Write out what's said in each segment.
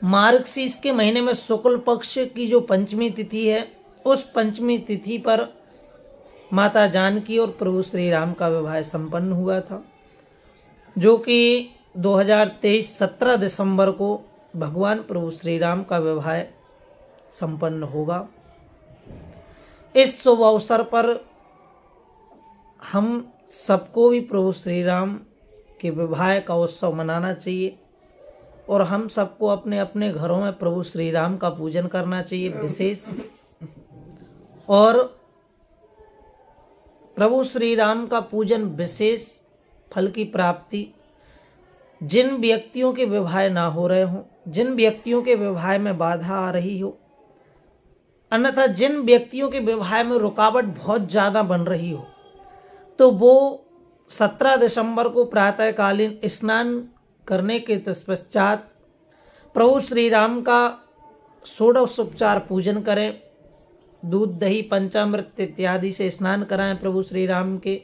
मार्गशीर्ष के महीने में शुक्ल पक्ष की जो पंचमी तिथि है, उस पंचमी तिथि पर माता जानकी और प्रभु श्री राम का विवाह संपन्न हुआ था, जो कि 2023 17 दिसंबर को भगवान प्रभु श्री राम का विवाह संपन्न होगा। इस शुभ अवसर पर हम सबको भी प्रभु श्री राम के विवाह का उत्सव मनाना चाहिए और हम सबको अपने अपने घरों में प्रभु श्री राम का पूजन करना चाहिए विशेष। और प्रभु श्री राम का पूजन विशेष फल की प्राप्ति, जिन व्यक्तियों के विवाह ना हो रहे हों, जिन व्यक्तियों के विवाह में बाधा आ रही हो, अन्यथा जिन व्यक्तियों के विवाह में रुकावट बहुत ज़्यादा बन रही हो, तो वो 17 दिसंबर को प्रातःकालीन स्नान करने के तत्पश्चात प्रभु श्री राम का षोडशोपचार पूजन करें। दूध दही पंचामृत इत्यादि से स्नान कराएं प्रभु श्री राम के।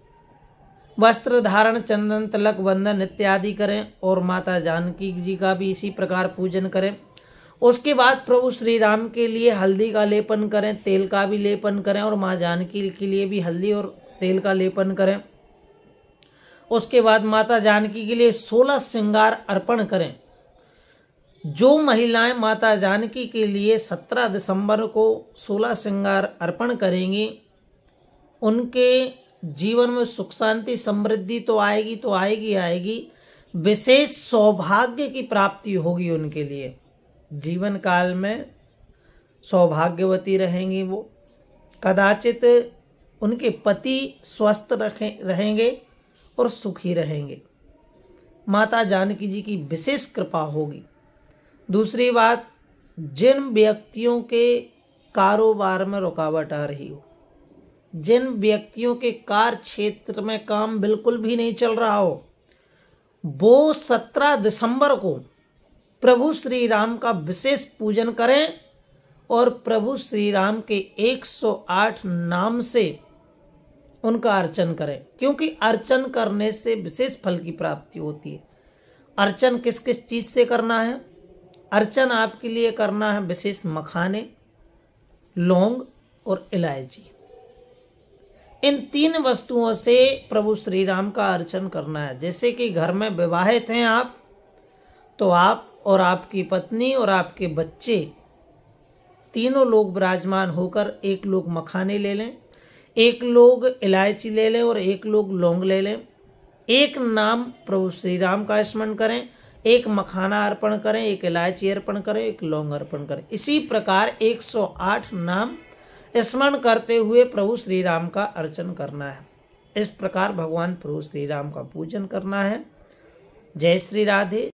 वस्त्र धारण, चंदन, तिलक, वंदन इत्यादि करें और माता जानकी जी का भी इसी प्रकार पूजन करें। उसके बाद प्रभु श्री राम के लिए हल्दी का लेपन करें, तेल का भी लेपन करें और माँ जानकी के लिए भी हल्दी और तेल का लेपन करें। उसके बाद माता जानकी के लिए 16 श्रृंगार अर्पण करें। जो महिलाएं माता जानकी के लिए 17 दिसंबर को 16 श्रृंगार अर्पण करेंगी, उनके जीवन में सुख शांति समृद्धि तो आएगी, विशेष सौभाग्य की प्राप्ति होगी। उनके लिए जीवन काल में सौभाग्यवती रहेंगी वो। कदाचित उनके पति स्वस्थ रहेंगे और सुखी रहेंगे। माता जानकी जी की विशेष कृपा होगी। दूसरी बात, जिन व्यक्तियों के कारोबार में रुकावट आ रही हो, जिन व्यक्तियों के कार्य क्षेत्र में काम बिल्कुल भी नहीं चल रहा हो, वो 17 दिसंबर को प्रभु श्री राम का विशेष पूजन करें और प्रभु श्री राम के 108 नाम से उनका अर्चन करें, क्योंकि अर्चन करने से विशेष फल की प्राप्ति होती है। अर्चन किस किस चीज से करना है? अर्चन आपके लिए करना है विशेष मखाने, लौंग और इलायची। इन 3 वस्तुओं से प्रभु श्री राम का अर्चन करना है। जैसे कि घर में विवाहित हैं आप, तो आप और आपकी पत्नी और आपके बच्चे तीनों लोग विराजमान होकर एक लोग मखाने ले लें, एक लोग इलायची ले लें और एक लोग लौंग ले लें। एक नाम प्रभु श्री राम का स्मरण करें, एक मखाना अर्पण करें, एक इलायची अर्पण करें, एक लौंग अर्पण करें। इसी प्रकार 108 नाम स्मरण करते हुए प्रभु श्री राम का अर्चन करना है। इस प्रकार भगवान प्रभु श्री राम का पूजन करना है। जय श्री राधे।